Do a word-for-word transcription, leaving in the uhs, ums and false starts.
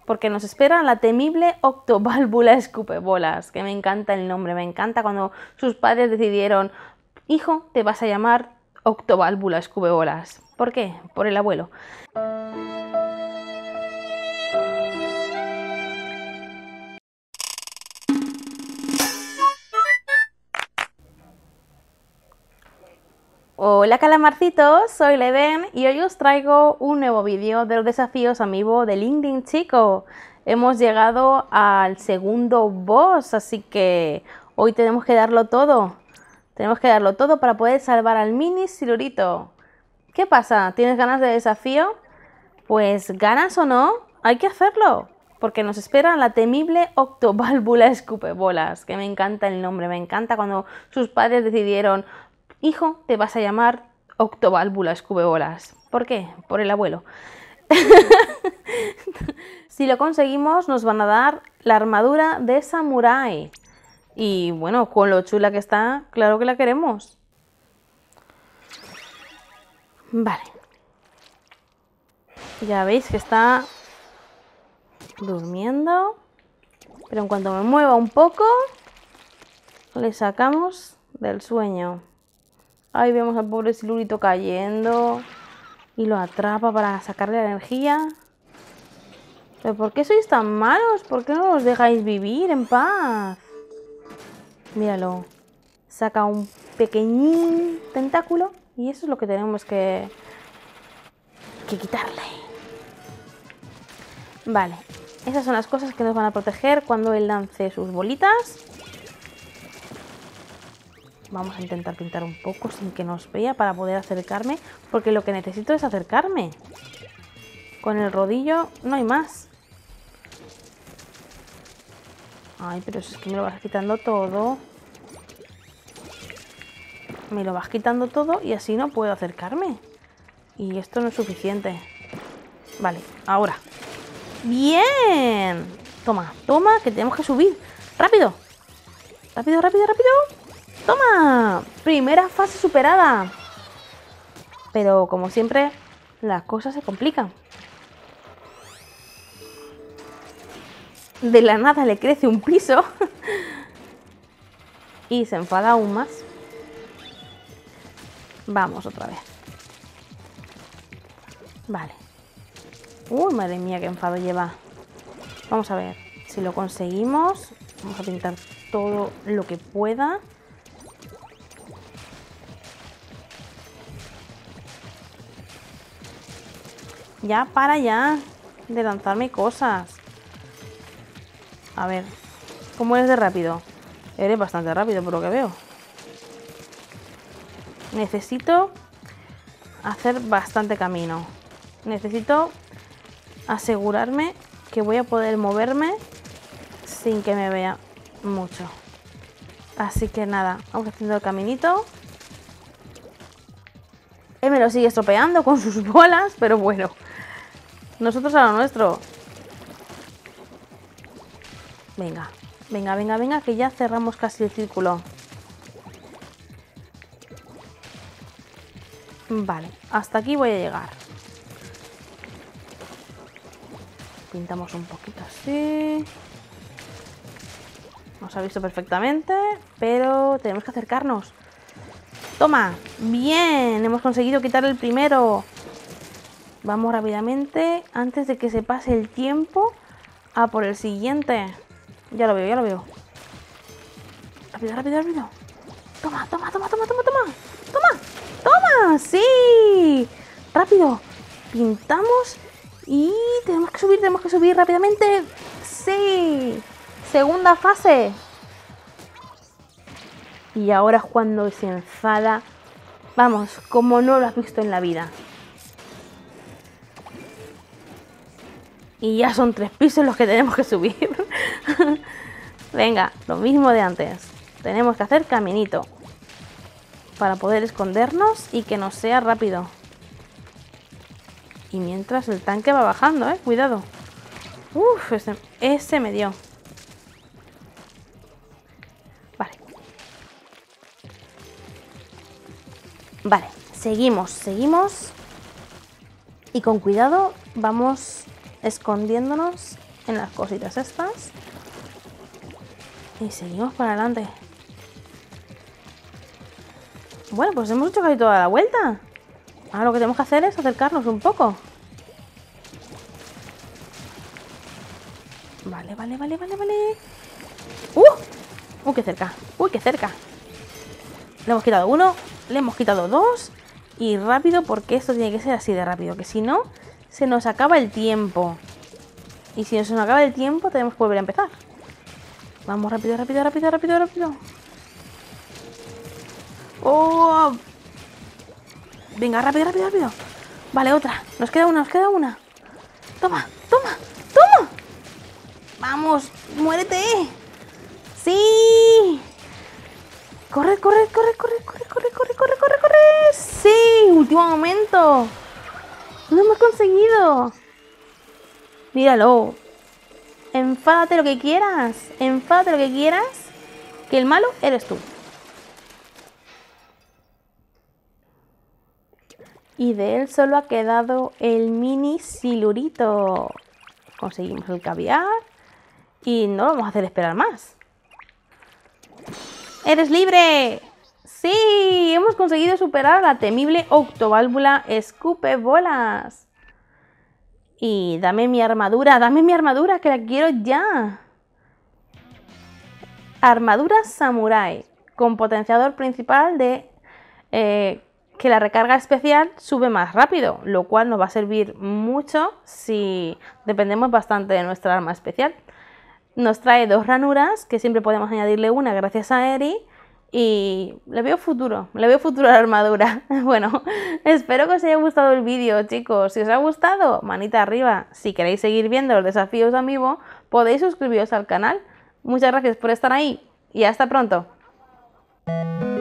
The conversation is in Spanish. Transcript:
porque nos espera la temible Octoválvula Escupebolas, que me encanta el nombre, me encanta cuando sus padres decidieron, hijo, te vas a llamar Octoválvula Escupebolas. ¿Por qué? Por el abuelo. Hola calamarcitos, soy Leven y hoy os traigo un nuevo vídeo de los desafíos amiibo de LinkedIn Chico. Hemos llegado al segundo boss, así que hoy tenemos que darlo todo. Tenemos que darlo todo para poder salvar al mini Silurito. ¿Qué pasa? ¿Tienes ganas de desafío? Pues ganas o no, hay que hacerlo. Porque nos espera la temible Octoválvula Escupebolas, que me encanta el nombre, me encanta cuando sus padres decidieron, hijo, te vas a llamar Octoválvula Escupebolas. ¿Por qué? Por el abuelo. Si lo conseguimos nos van a dar la armadura de samurái. Y bueno, con lo chula que está, claro que la queremos. Vale. Ya veis que está durmiendo. Pero en cuanto me mueva un poco, le sacamos del sueño. Ahí vemos al pobre Silurito cayendo y lo atrapa para sacarle la energía. ¿Pero por qué sois tan malos? ¿Por qué no los dejáis vivir en paz? Míralo. Saca un pequeñín tentáculo y eso es lo que tenemos que, que quitarle. Vale. Esas son las cosas que nos van a proteger cuando él lance sus bolitas. Vamos a intentar pintar un poco sin que nos vea para poder acercarme, porque lo que necesito es acercarme. Con el rodillo no hay más. Ay, pero es que me lo vas quitando todo. Me lo vas quitando todo y así no puedo acercarme. Y esto no es suficiente. Vale, ahora. ¡Bien! Toma, toma, que tenemos que subir. ¡Rápido! ¡Rápido, rápido, rápido! ¡Toma! Primera fase superada. Pero como siempre, las cosas se complican. De la nada le crece un piso. Y se enfada aún más. Vamos otra vez. Vale. Uy, madre mía, qué enfado lleva. Vamos a ver si lo conseguimos. Vamos a pintar todo lo que pueda. Ya, para ya de lanzarme cosas. A ver, ¿cómo eres de rápido? Eres bastante rápido por lo que veo. Necesito hacer bastante camino. Necesito asegurarme que voy a poder moverme sin que me vea mucho. Así que nada, vamos haciendo el caminito. Él me lo sigue estropeando con sus bolas, pero bueno. Nosotros a lo nuestro. Venga, venga, venga, venga, que ya cerramos casi el círculo. Vale, hasta aquí voy a llegar. Pintamos un poquito así. Nos ha visto perfectamente, pero tenemos que acercarnos. ¡Toma! ¡Bien! Hemos conseguido quitar el primero. Vamos rápidamente, antes de que se pase el tiempo, a por el siguiente. Ya lo veo, ya lo veo. Rápido, rápido, rápido. Toma, toma, toma, toma, toma, toma. Toma, toma. Sí. Rápido. Pintamos y tenemos que subir, tenemos que subir rápidamente. Sí. Segunda fase. Y ahora es cuando se enfada. Vamos, como no lo has visto en la vida. Y ya son tres pisos los que tenemos que subir. Venga, lo mismo de antes. Tenemos que hacer caminito para poder escondernos y que nos sea rápido. Y mientras el tanque va bajando, eh, cuidado. Uf, ese, ese me dio. Vale. Vale, seguimos, seguimos. Y con cuidado vamos escondiéndonos en las cositas estas. Y seguimos para adelante. Bueno, pues hemos hecho casi toda la vuelta. Ahora lo que tenemos que hacer es acercarnos un poco. Vale, vale, vale, vale, vale. ¡Uh! ¡Uy, qué cerca! ¡Uy, qué cerca! Le hemos quitado uno, le hemos quitado dos. Y rápido, porque esto tiene que ser así de rápido, que si no, se nos acaba el tiempo. Y si se nos acaba el tiempo, tenemos que volver a empezar. Vamos, rápido, rápido, rápido, rápido, rápido. ¡Oh! Venga, rápido, rápido, rápido. Vale, otra. Nos queda una, nos queda una. Toma, toma, toma. Vamos, muérete. ¡Sí! Corre, corre, corre, corre, corre, corre, corre, corre, corre, corre. ¡Sí! Último momento. Lo hemos conseguido. Míralo. Enfádate lo que quieras. Enfádate lo que quieras. Que el malo eres tú. Y de él solo ha quedado el mini silurito. Conseguimos el caviar. Y no lo vamos a hacer esperar más. ¡Eres libre! ¡Sí! Hemos conseguido superar a la temible octoválvula escupebolas. Y dame mi armadura, dame mi armadura, que la quiero ya. Armadura Samurai, con potenciador principal de eh, que la recarga especial sube más rápido, lo cual nos va a servir mucho si dependemos bastante de nuestra arma especial. Nos trae dos ranuras, que siempre podemos añadirle una gracias a Eri. Y le veo futuro, le veo futuro a la armadura. Bueno, espero que os haya gustado el vídeo, chicos. Si os ha gustado, manita arriba. Si queréis seguir viendo los desafíos Amiibo, podéis suscribiros al canal. Muchas gracias por estar ahí y hasta pronto.